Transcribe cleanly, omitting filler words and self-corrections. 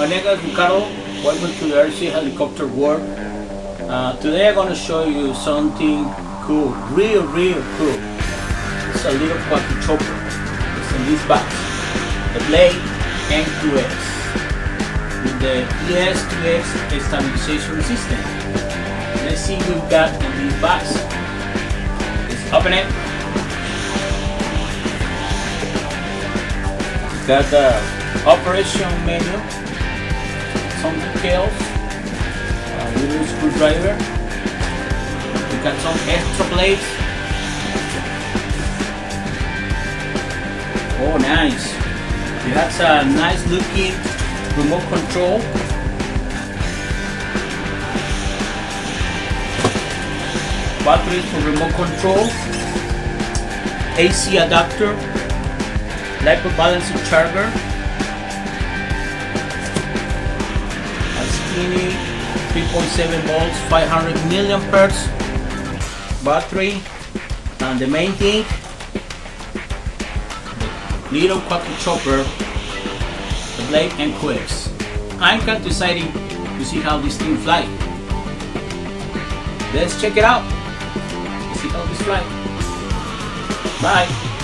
My name is Ricardo. Welcome to the RC Helicopter World. Today I'm going to show you something cool, real cool. It's a little quadrichopper. It's in this box. The Blade N2X with the ES2X stabilization system. Let's see what we've got in this box. Let's open it. Got the operation menu, some details, a little screwdriver. We got some extra blades. Oh, nice! It has a nice looking remote control. Batteries for remote control. AC adapter. LiPo balancing charger, a skinny 3.7 volts 500 milliamperes battery, and the main thing, the little quadrichopper, the Blade N2X. I'm kind of excited to see how this thing flies. Let's check it out. Let's see how this flies. Bye.